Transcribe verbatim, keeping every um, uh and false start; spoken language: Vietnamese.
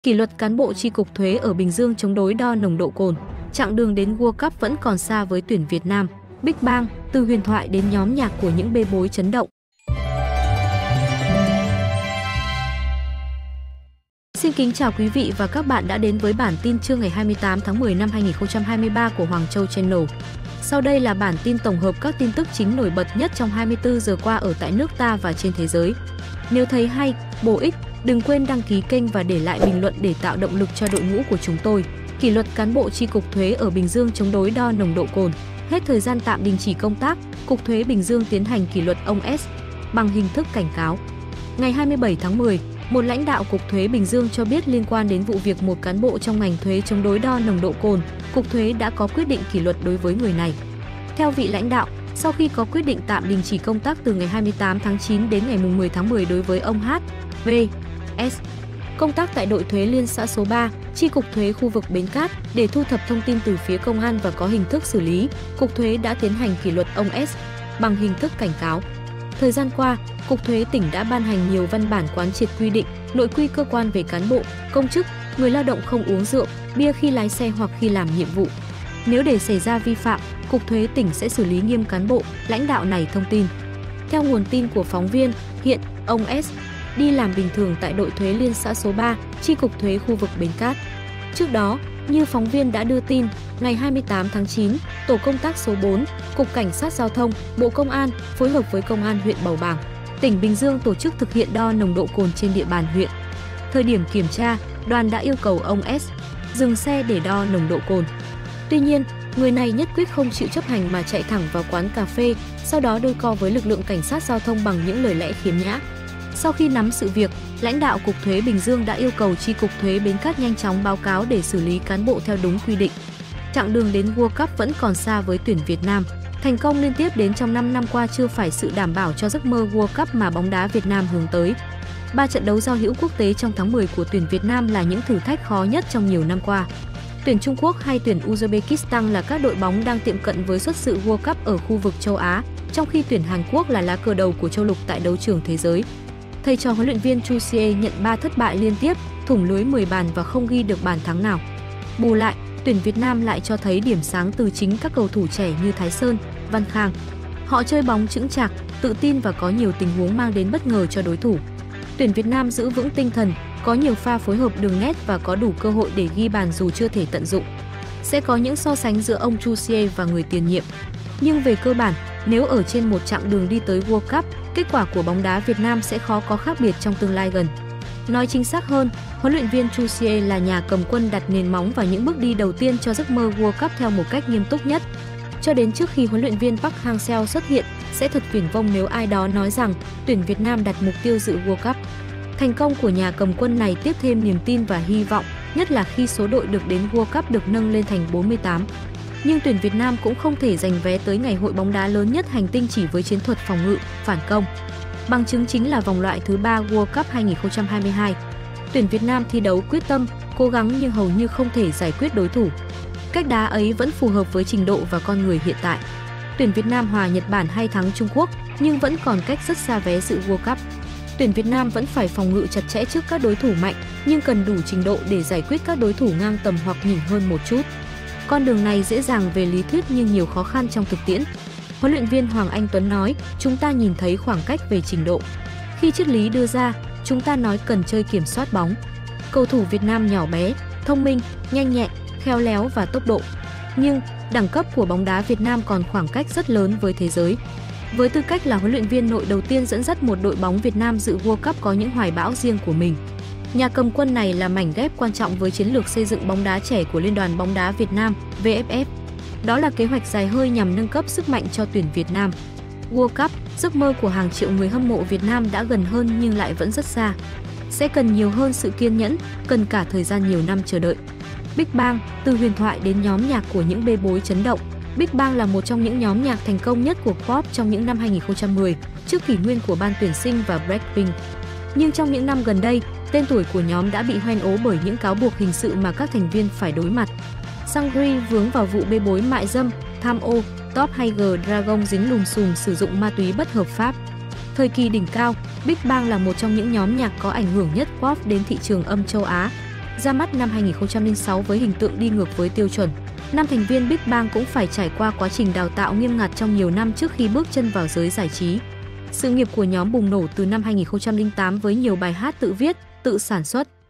Kỷ luật cán bộ chi cục thuế ở Bình Dương chống đối đo nồng độ cồn. Chặng đường đến World Cup vẫn còn xa với tuyển Việt Nam. Big Bang, từ huyền thoại đến nhóm nhạc của những bê bối chấn động. Xin kính chào quý vị và các bạn đã đến với bản tin trưa ngày hai mươi tám tháng mười năm hai nghìn không trăm hai mươi ba của Hoàng Châu Channel. Sau đây là bản tin tổng hợp các tin tức chính nổi bật nhất trong hai mươi tư giờ qua ở tại nước ta và trên thế giới. Nếu thấy hay, bổ ích, đừng quên đăng ký kênh và để lại bình luận để tạo động lực cho đội ngũ của chúng tôi. Kỷ luật cán bộ chi cục thuế ở Bình Dương chống đối đo nồng độ cồn. Hết thời gian tạm đình chỉ công tác, Cục Thuế Bình Dương tiến hành kỷ luật ông S bằng hình thức cảnh cáo. Ngày hai mươi bảy tháng mười, một lãnh đạo Cục Thuế Bình Dương cho biết liên quan đến vụ việc một cán bộ trong ngành thuế chống đối đo nồng độ cồn, Cục Thuế đã có quyết định kỷ luật đối với người này. Theo vị lãnh đạo, sau khi có quyết định tạm đình chỉ công tác từ ngày hai mươi tám tháng chín đến ngày mười tháng mười đối với ông H, V, S, công tác tại đội thuế liên xã số ba, chi cục thuế khu vực Bến Cát để thu thập thông tin từ phía công an và có hình thức xử lý, Cục Thuế đã tiến hành kỷ luật ông S bằng hình thức cảnh cáo. Thời gian qua, Cục Thuế tỉnh đã ban hành nhiều văn bản quán triệt quy định, nội quy cơ quan về cán bộ, công chức, người lao động không uống rượu, bia khi lái xe hoặc khi làm nhiệm vụ. Nếu để xảy ra vi phạm, Cục Thuế tỉnh sẽ xử lý nghiêm cán bộ, lãnh đạo này thông tin. Theo nguồn tin của phóng viên, hiện ông S đi làm bình thường tại đội thuế liên xã số ba, chi cục thuế khu vực Bến Cát. Trước đó, như phóng viên đã đưa tin, ngày hai mươi tám tháng chín, tổ công tác số bốn, Cục Cảnh sát Giao thông, Bộ Công an phối hợp với Công an huyện Bầu Bàng, tỉnh Bình Dương tổ chức thực hiện đo nồng độ cồn trên địa bàn huyện. Thời điểm kiểm tra, đoàn đã yêu cầu ông S dừng xe để đo nồng độ cồn. Tuy nhiên, người này nhất quyết không chịu chấp hành mà chạy thẳng vào quán cà phê, sau đó đôi co với lực lượng cảnh sát giao thông bằng những lời lẽ khiếm nhã. Sau khi nắm sự việc, lãnh đạo Cục Thuế Bình Dương đã yêu cầu chi cục thuế Bến Cát nhanh chóng báo cáo để xử lý cán bộ theo đúng quy định. Chặng đường đến World Cup vẫn còn xa với tuyển Việt Nam. Thành công liên tiếp đến trong năm năm qua chưa phải sự đảm bảo cho giấc mơ World Cup mà bóng đá Việt Nam hướng tới. Ba trận đấu giao hữu quốc tế trong tháng mười của tuyển Việt Nam là những thử thách khó nhất trong nhiều năm qua. Tuyển Trung Quốc hay tuyển Uzbekistan là các đội bóng đang tiệm cận với suất dự World Cup ở khu vực châu Á, trong khi tuyển Hàn Quốc là lá cờ đầu của châu lục tại đấu trường thế giới. Thầy trò huấn luyện viên Chu Xie nhận ba thất bại liên tiếp, thủng lưới mười bàn và không ghi được bàn thắng nào. Bù lại, tuyển Việt Nam lại cho thấy điểm sáng từ chính các cầu thủ trẻ như Thái Sơn, Văn Khang. Họ chơi bóng chững chạc, tự tin và có nhiều tình huống mang đến bất ngờ cho đối thủ. Tuyển Việt Nam giữ vững tinh thần, có nhiều pha phối hợp đường nét và có đủ cơ hội để ghi bàn dù chưa thể tận dụng. Sẽ có những so sánh giữa ông Chu Xie và người tiền nhiệm. Nhưng về cơ bản, nếu ở trên một chặng đường đi tới World Cup, kết quả của bóng đá Việt Nam sẽ khó có khác biệt trong tương lai gần. Nói chính xác hơn, huấn luyện viên Chu Xie là nhà cầm quân đặt nền móng và những bước đi đầu tiên cho giấc mơ World Cup theo một cách nghiêm túc nhất. Cho đến trước khi huấn luyện viên Park Hang-seo xuất hiện, sẽ thật viển vông nếu ai đó nói rằng tuyển Việt Nam đặt mục tiêu dự World Cup. Thành công của nhà cầm quân này tiếp thêm niềm tin và hy vọng, nhất là khi số đội được đến World Cup được nâng lên thành bốn mươi tám. Nhưng tuyển Việt Nam cũng không thể giành vé tới ngày hội bóng đá lớn nhất hành tinh chỉ với chiến thuật phòng ngự, phản công. Bằng chứng chính là vòng loại thứ ba World Cup hai nghìn không trăm hai mươi hai. Tuyển Việt Nam thi đấu quyết tâm, cố gắng nhưng hầu như không thể giải quyết đối thủ. Cách đá ấy vẫn phù hợp với trình độ và con người hiện tại. Tuyển Việt Nam hòa Nhật Bản hay thắng Trung Quốc nhưng vẫn còn cách rất xa vé dự World Cup. Tuyển Việt Nam vẫn phải phòng ngự chặt chẽ trước các đối thủ mạnh nhưng cần đủ trình độ để giải quyết các đối thủ ngang tầm hoặc nhỉnh hơn một chút. Con đường này dễ dàng về lý thuyết nhưng nhiều khó khăn trong thực tiễn. Huấn luyện viên Hoàng Anh Tuấn nói, chúng ta nhìn thấy khoảng cách về trình độ. Khi triết lý đưa ra, chúng ta nói cần chơi kiểm soát bóng. Cầu thủ Việt Nam nhỏ bé, thông minh, nhanh nhẹn, khéo léo và tốc độ. Nhưng, đẳng cấp của bóng đá Việt Nam còn khoảng cách rất lớn với thế giới. Với tư cách là huấn luyện viên nội đầu tiên dẫn dắt một đội bóng Việt Nam dự World Cup có những hoài bão riêng của mình. Nhà cầm quân này là mảnh ghép quan trọng với chiến lược xây dựng bóng đá trẻ của Liên đoàn bóng đá Việt Nam, V F F. Đó là kế hoạch dài hơi nhằm nâng cấp sức mạnh cho tuyển Việt Nam. World Cup, giấc mơ của hàng triệu người hâm mộ Việt Nam đã gần hơn nhưng lại vẫn rất xa. Sẽ cần nhiều hơn sự kiên nhẫn, cần cả thời gian nhiều năm chờ đợi. Big Bang, từ huyền thoại đến nhóm nhạc của những bê bối chấn động. Big Bang là một trong những nhóm nhạc thành công nhất của pop trong những năm hai nghìn không trăm mười, trước kỷ nguyên của ban tuyển sinh và Blackpink. Nhưng trong những năm gần đây, tên tuổi của nhóm đã bị hoen ố bởi những cáo buộc hình sự mà các thành viên phải đối mặt. Sangri vướng vào vụ bê bối mại dâm, tham ô, Top hay G-Dragon dính lùm xùm sử dụng ma túy bất hợp pháp. Thời kỳ đỉnh cao, Big Bang là một trong những nhóm nhạc có ảnh hưởng nhất pop đến thị trường âm châu Á. ra mắt năm hai nghìn không trăm lẻ sáu với hình tượng đi ngược với tiêu chuẩn. Năm thành viên Big Bang cũng phải trải qua quá trình đào tạo nghiêm ngặt trong nhiều năm trước khi bước chân vào giới giải trí. Sự nghiệp của nhóm bùng nổ từ năm hai nghìn không trăm lẻ tám với nhiều bài hát tự viết, tự sản xuất.